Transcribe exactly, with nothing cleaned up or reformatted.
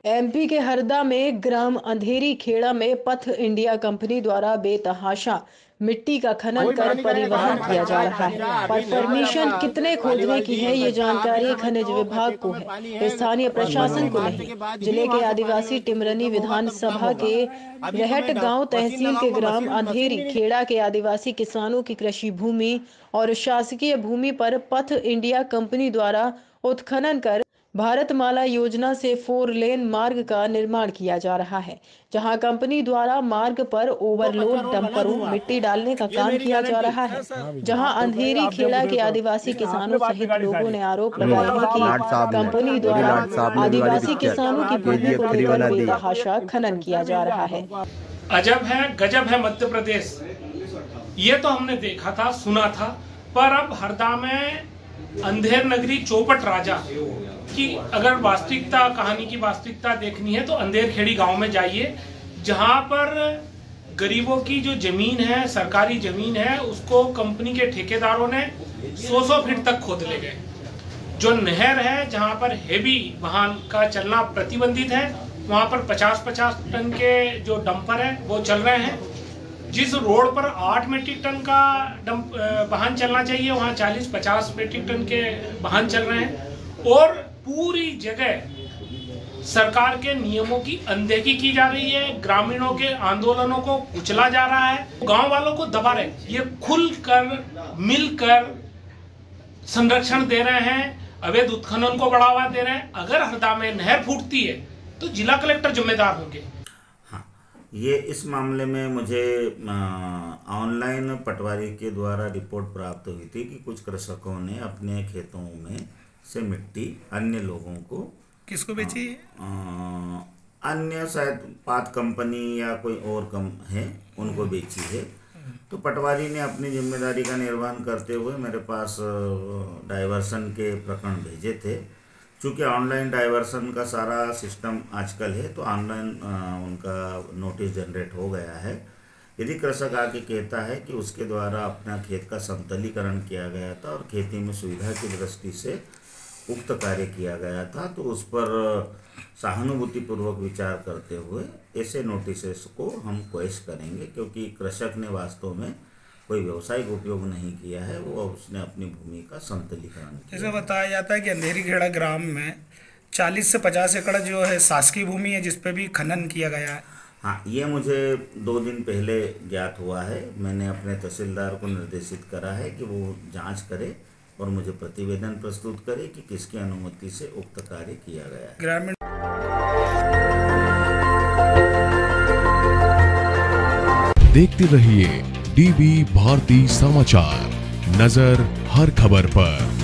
MP के हरदा में ग्राम अंधेरी खेड़ा में पथ इंडिया कंपनी द्वारा बेतहाशा मिट्टी का खनन कर परिवहन किया जा रहा है, पर परमिशन कितने खोदने की है ये जानकारी खनिज विभाग को है, स्थानीय प्रशासन को नहीं। जिले के आदिवासी टिमरनी विधानसभा के रहट गांव तहसील के ग्राम अंधेरी खेड़ा के आदिवासी किसानों की कृषि भूमि और शासकीय भूमि पर पथ इंडिया कंपनी द्वारा उत्खनन कर भारतमाला योजना से फोर लेन मार्ग का निर्माण किया जा रहा है, जहां कंपनी द्वारा मार्ग पर ओवरलोड डंपरों मिट्टी डालने का काम किया जा रहा है। जहां अंधेरी खेड़ा के आदिवासी किसानों सहित लोगों ने आरोप लगाया है कि कंपनी द्वारा आदिवासी किसानों की भूमि को लेकर बेतहाशा खनन किया जा रहा है। अजब है, गजब है मध्य प्रदेश। ये तो हमने देखा था, सुना था, पर अब हरदा में अंधेर नगरी चौपट राजा की अगर वास्तविकता कहानी की वास्तविकता देखनी है तो अंधेर खेड़ी गांव में जाइए, जहां पर गरीबों की जो जमीन है, सरकारी जमीन है, उसको कंपनी के ठेकेदारों ने सौ सौ फीट तक खोद ले गए। जो नहर है जहां पर हेवी वाहन का चलना प्रतिबंधित है, वहां पर पचास पचास टन के जो डंपर है वो चल रहे हैं। जिस रोड पर आठ मीट्रिक टन का डंप वाहन चलना चाहिए, वहां चालीस पचास मीट्रिक टन के वाहन चल रहे हैं और पूरी जगह सरकार के नियमों की अनदेखी की जा रही है। ग्रामीणों के आंदोलनों को कुचला जा रहा है, गांव वालों को दबा रहे। ये खुलकर मिलकर संरक्षण दे रहे हैं, अवैध उत्खनन को बढ़ावा दे रहे हैं। अगर हरदा में नहर फूटती है तो जिला कलेक्टर जिम्मेदार होंगे। ये इस मामले में मुझे ऑनलाइन पटवारी के द्वारा रिपोर्ट प्राप्त हुई थी कि कुछ कृषकों ने अपने खेतों में से मिट्टी अन्य लोगों को किसको बेची है? अन्य शायद पात कंपनी या कोई और कम है उनको बेची है। तो पटवारी ने अपनी जिम्मेदारी का निर्वहन करते हुए मेरे पास डाइवर्सन के प्रकरण भेजे थे। चूँकि ऑनलाइन डाइवर्सन का सारा सिस्टम आजकल है तो ऑनलाइन उनका नोटिस जनरेट हो गया है। यदि कृषक आके कहता है कि उसके द्वारा अपना खेत का समतलीकरण किया गया था और खेती में सुविधा की दृष्टि से उक्त कार्य किया गया था, तो उस पर सहानुभूतिपूर्वक विचार करते हुए ऐसे नोटिस को हम क्वेश करेंगे, क्योंकि कृषक ने वास्तव में कोई व्यवसायिक उपयोग नहीं किया है, वो उसने अपनी भूमि का समतलीकरण किया। जैसे बताया जाता है कि अंधेरी खेड़ा ग्राम में चालीस से पचास एकड़ जो है शासकीय भूमि है, जिसपे भी खनन किया गया है। हाँ, ये मुझे दो दिन पहले ज्ञात हुआ है। मैंने अपने तहसीलदार को निर्देशित करा है कि वो जांच करे और मुझे प्रतिवेदन प्रस्तुत करे कि किसकी अनुमति से उक्त कार्य किया गया है। ग्रामीण देखते रहिए डीबी भारती समाचार, नजर हर खबर पर।